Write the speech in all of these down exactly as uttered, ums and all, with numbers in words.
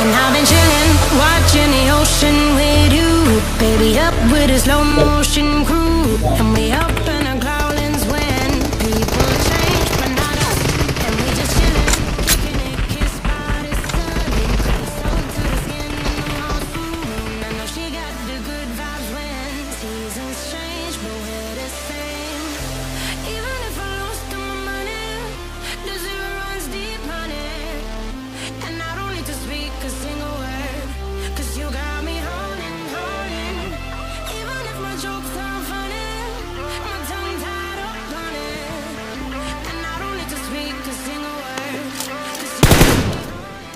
And I've been chilling, watching the ocean with you, baby, up with a slow motion crew. And we up in our clouds when people change, but not us. And we just chilling, kicking it, kissed by the sun, soaked to the skin in the monsoon. I know she got the good vibes when seasons change, but we're the same. Even if I lost all my money, the zero runs deep, honey. And I don't need to speak a single word, 'cause you got me holding, holding. Even if my jokes sound funny, my tongue tied up on it. And I don't need to speak a single word, 'cause you got me holding,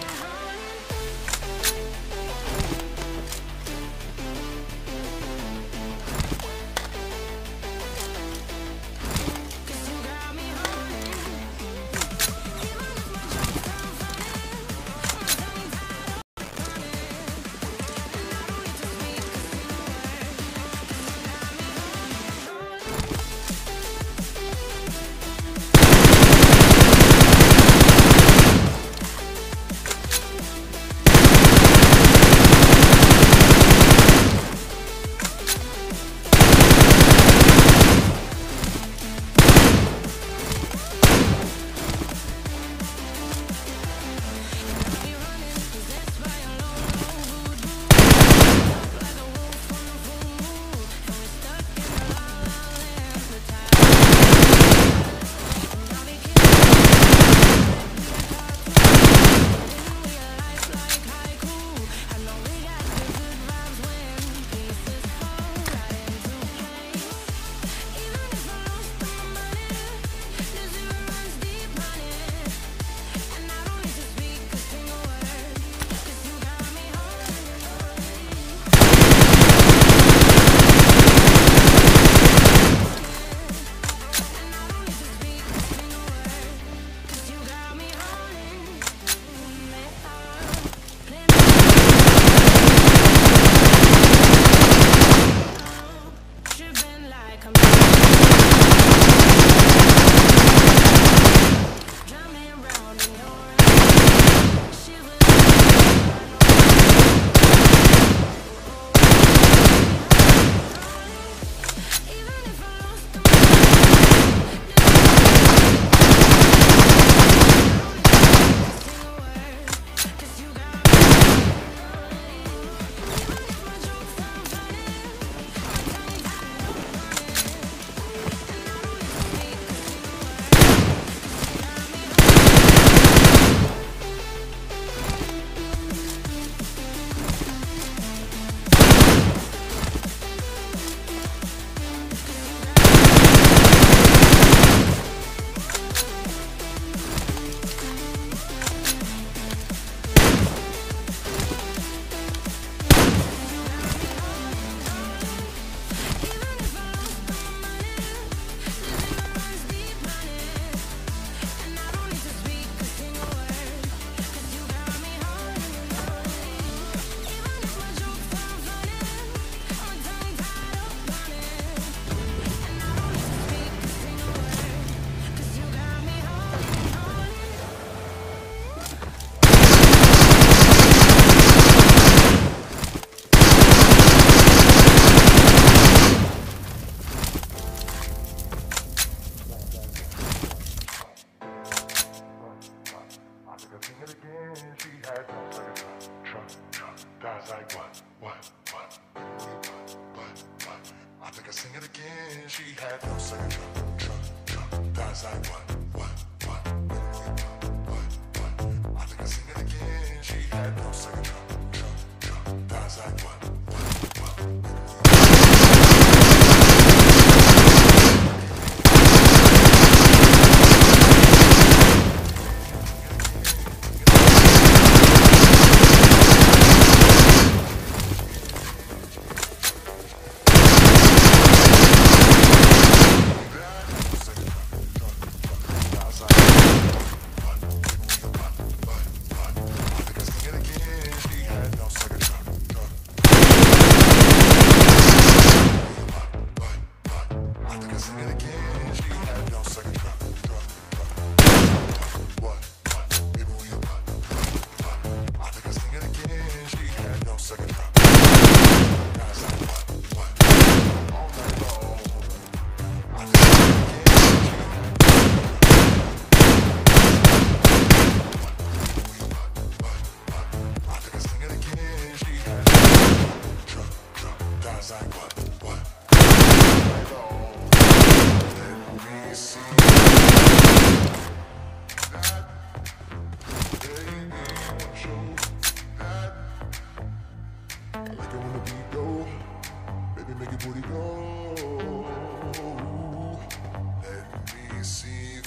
Cause you got me holding. Even if my jokes sound funny, my tongue tied up on it. And I don't need to speak a single word, 'cause you got me holding, holding. Like what, what, what, what, what, what? I think I sing it again. She had no second drum, drum, drum. That's like what, what, what, what, what, what? I think I sing it again. She had no second drum, drum, drum. That's like what, what, what, what? Sing it again.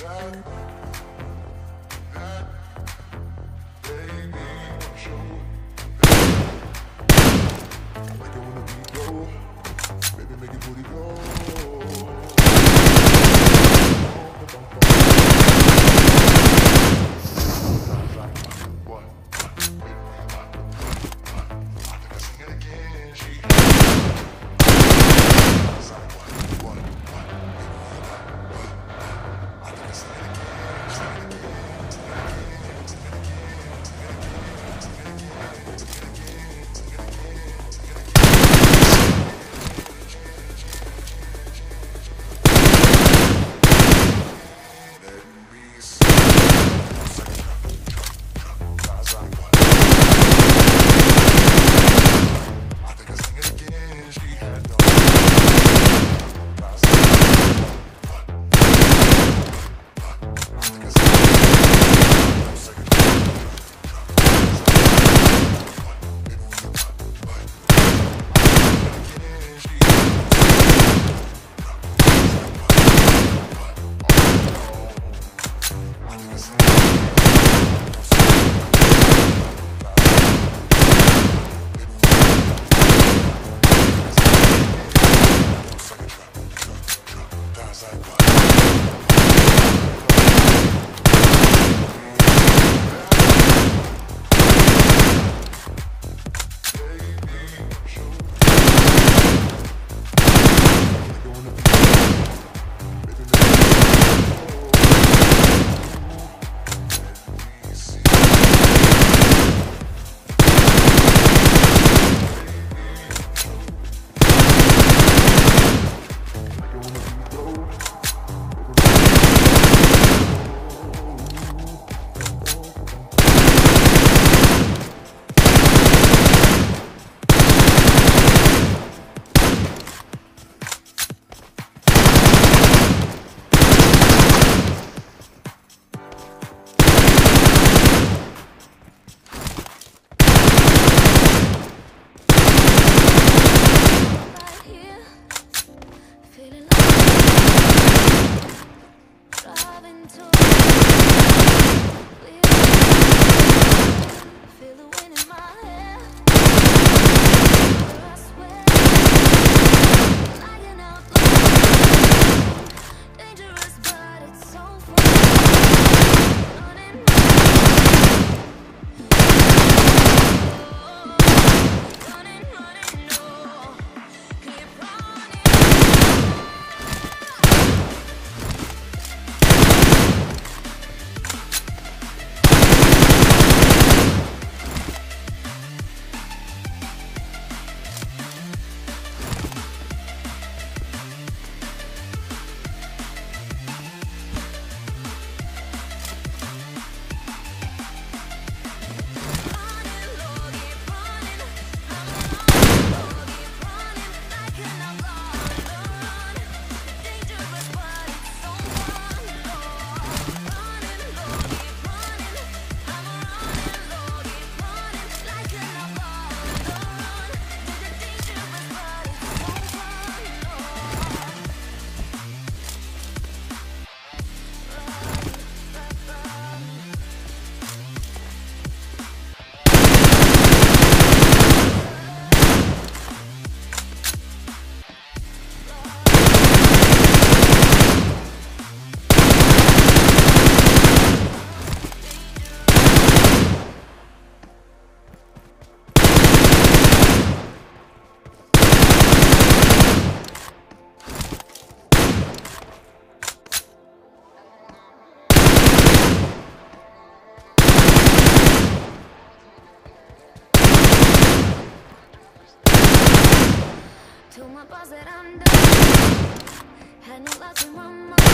Told my boss that I'm done. Had no luck with my mom.